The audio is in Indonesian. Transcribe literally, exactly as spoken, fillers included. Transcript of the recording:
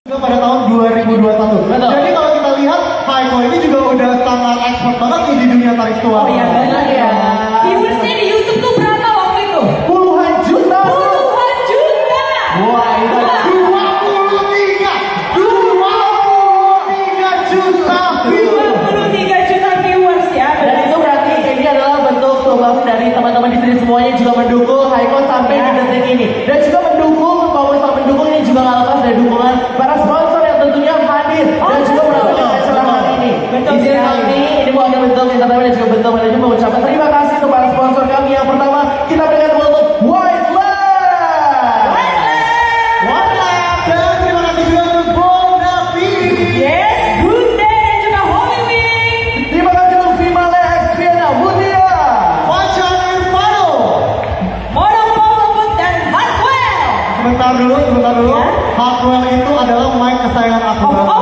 pada tahun dua ribu dua puluh satu. Betul. Jadi kalau kita lihat Haiko ini juga udah sangat expert banget nih di dunia tarik tua. Oh iya benar ya. Viewersnya di YouTube tuh berapa waktu itu? Puluhan juta. Puluhan juta. Wah itu ada dua puluh tiga juta dua puluh tiga juta viewers ya. Dan itu berarti ini adalah bentuk sumbangsi dari teman-teman di sini semuanya juga mendukung Haiko sampai di detik ini. Dan juga mendukung, kalau misal mendukung ini juga nggak lepas dari dukungan para sponsor yang tentunya hadir dan juga melakukan acara hari ini. Izin kami, ini bukan bentuk entertainment dan juga bentuk manajemen mengucapkan terima kasih untuk para sponsor kami. Yang pertama kita berikan untuk White Lab. White Lab. Dan terima kasih juga untuk Bonavi. Yes, Bunda dan juga Holy Wing. Terima kasih untuk Vimale Expiana Mutia, Fajar Irvano. Monopol Lembut dan Hardwell. Sebentar dulu, sebentar dulu. Hardwell itu adalah mic kesayangan aku. Oh,